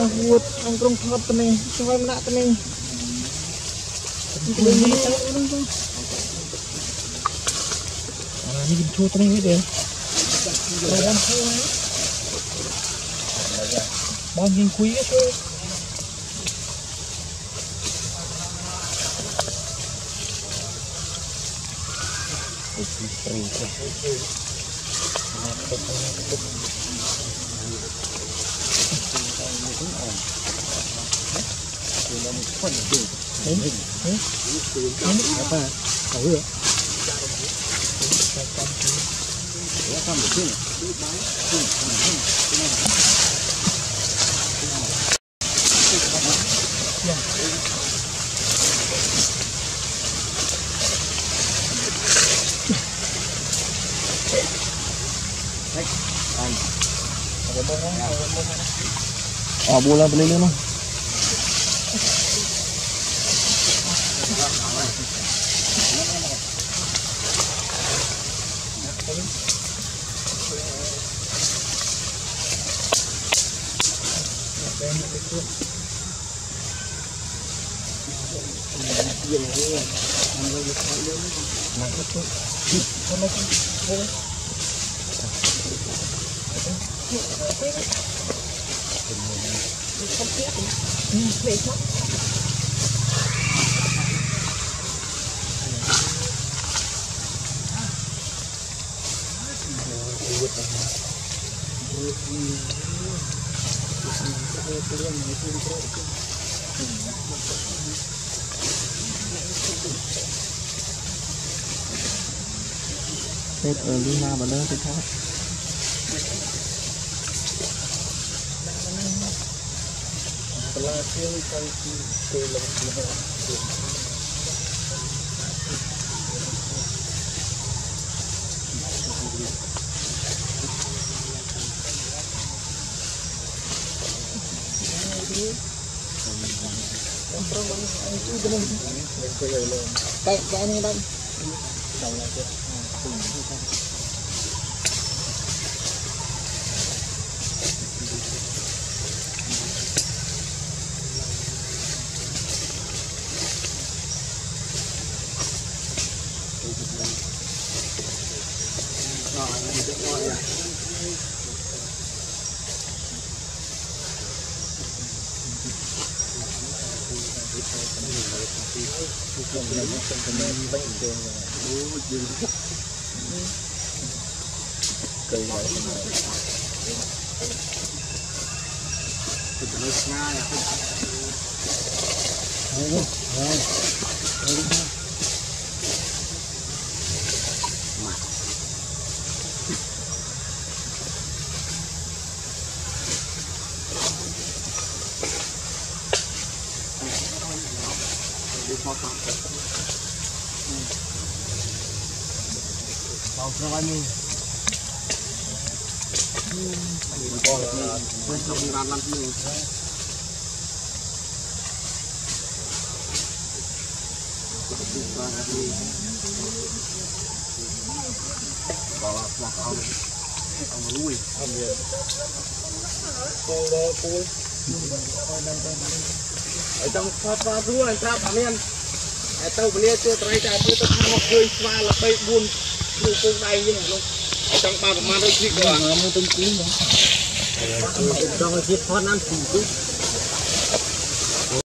vuột ông trong thọt tụi mình cho em lại tụi mình đi tới luôn thôi đi tìm thua tụi mình biết rồi đang thua bao nhiêu quý cái thôi apa? Tahu ya? Oh, bola beli ni mah. Tết ở Lima mà đó thì khác. Cái này đây. Trong pha rùa anh ta bảo nên tàu bia chưa tới trả tôi tao một người pha là bay buồn người cô này như này luôn trong ba mà đôi khi còn mua tôm chín đó trong cái chiếc con ăn thì